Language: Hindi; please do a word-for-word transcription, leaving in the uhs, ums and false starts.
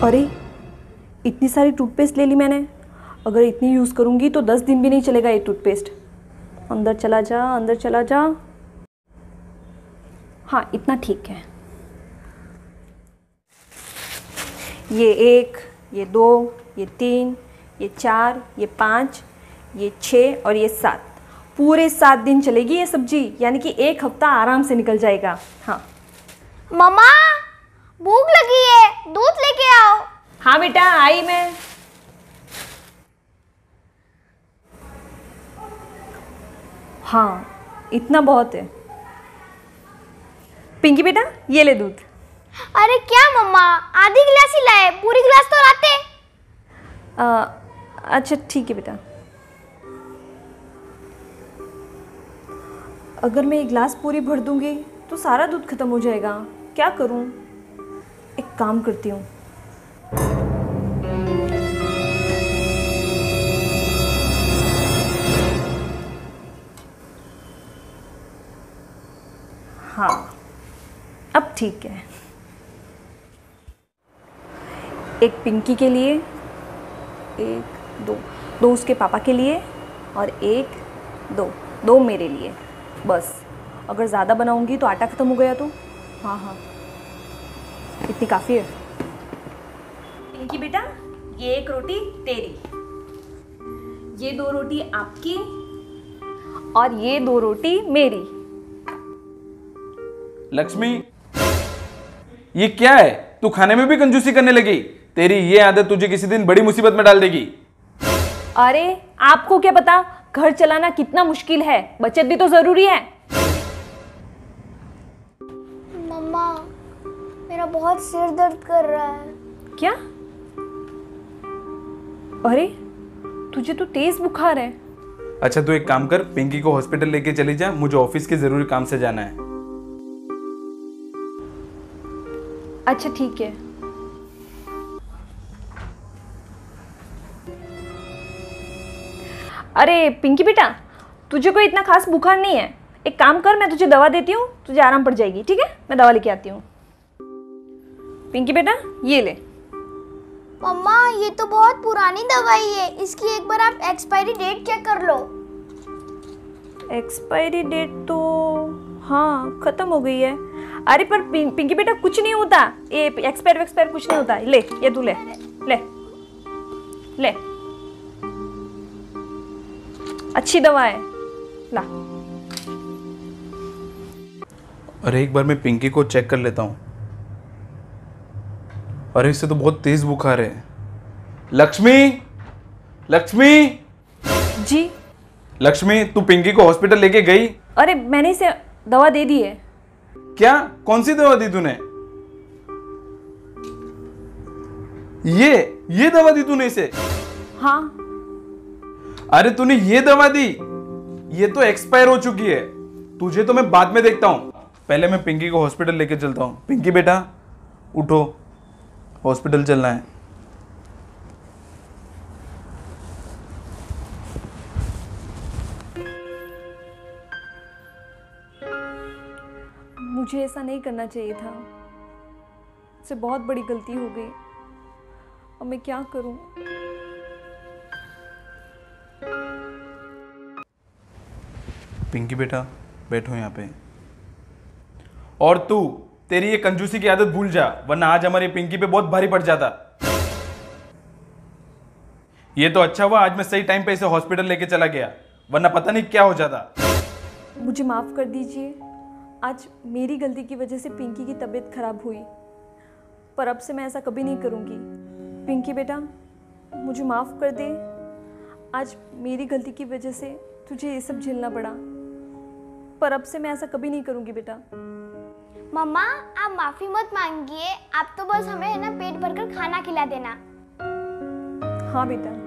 अरे इतनी सारी टूथपेस्ट ले ली मैंने, अगर इतनी यूज़ करूँगी तो दस दिन भी नहीं चलेगा ये टूथपेस्ट। अंदर चला जा, अंदर चला जा। हाँ इतना ठीक है। ये एक, ये दो, ये तीन, ये चार, ये पाँच, ये छः और ये सात, पूरे सात दिन चलेगी ये सब्जी, यानी कि एक हफ्ता आराम से निकल जाएगा। हाँ मम्मा भूख लगी है, दूध लेके आओ। हाँ बेटा आई मैं। हाँ इतना बहुत है। पिंकी बेटा ये ले दूध। अरे क्या मम्मा, आधी गिलास ही लाए, पूरी गिलास तो लाते। आ, अच्छा ठीक है बेटा। अगर मैं एक गिलास पूरी भर दूंगी तो सारा दूध खत्म हो जाएगा, क्या करूं? एक काम करती हूँ। हाँ अब ठीक है। एक पिंकी के लिए, एक दो दो उसके पापा के लिए और एक दो दो मेरे लिए। बस अगर ज़्यादा बनाऊंगी तो आटा ख़त्म हो गया तो। हाँ हाँ इतनी काफ़ी है। पिंकी बेटा ये एक रोटी तेरी, ये दो रोटी आपकी और ये दो रोटी मेरी। लक्ष्मी ये क्या है, तू खाने में भी कंजूसी करने लगी? तेरी ये आदत तुझे किसी दिन बड़ी मुसीबत में डाल देगी। अरे आपको क्या पता घर चलाना कितना मुश्किल है, बचत भी तो जरूरी है। मम्मा मेरा बहुत सिर दर्द कर रहा है। क्या? अरे तुझे तो तेज बुखार है। अच्छा तू एक काम कर, पिंकी को हॉस्पिटल लेके चली जा, मुझे ऑफिस के जरूरी काम से जाना है। अच्छा ठीक है। अरे पिंकी बेटा तुझे कोई इतना खास बुखार नहीं है, एक काम कर मैं तुझे दवा देती हूँ, तुझे आराम पड़ जाएगी। ठीक है मैं दवा लेके आती हूँ। पिंकी बेटा ये ले। मम्मा ये तो बहुत पुरानी दवाई है, इसकी एक बार आप एक्सपायरी डेट चेक कर लो। एक्सपायरी डेट तो हाँ खत्म हो गई है। अरे पर पिंकी बेटा कुछ नहीं होता, ये एक्सपायर एक्सपायर कुछ नहीं होता। ले ये तू ले ले ले, अच्छी दवा है ला। अरे एक बार मैं पिंकी को चेक कर लेता हूँ। अरे इससे तो बहुत तेज बुखार है। लक्ष्मी, लक्ष्मी जी। लक्ष्मी तू पिंकी को हॉस्पिटल लेके गई? अरे मैंने इसे दवा दे दी है। क्या? कौन सी दवा दी तूने? ये ये दवा दी तूने इसे? हाँ। अरे तूने ये दवा दी, ये तो एक्सपायर हो चुकी है। तुझे तो मैं बाद में देखता हूं, पहले मैं पिंकी को हॉस्पिटल लेके चलता हूं। पिंकी बेटा उठो, हॉस्पिटल चलना है। मुझे ऐसा नहीं करना चाहिए था, मुझसे बहुत बड़ी गलती हो गई। अब मैं क्या करूं? पिंकी बेटा बैठो यहाँ पे। और तू, तेरी ये कंजूसी की आदत भूल जा, वरना आज हमारी पिंकी पे बहुत भारी पड़ जाता। ये तो अच्छा हुआ आज मैं सही टाइम पे इसे हॉस्पिटल लेके चला गया, वरना पता नहीं क्या हो जाता। मुझे माफ़ कर दीजिए, आज मेरी गलती की वजह से पिंकी की तबीयत खराब हुई, पर अब से मैं ऐसा कभी नहीं करूँगी। पिंकी बेटा मुझे माफ़ कर दे, आज मेरी गलती की वजह से तुझे ये सब झेलना पड़ा, पर अब से मैं ऐसा कभी नहीं करूँगी बेटा। मम्मा आप माफी मत मांगिए, आप तो बस हमें है ना पेट भरकर खाना खिला देना। हाँ बेटा।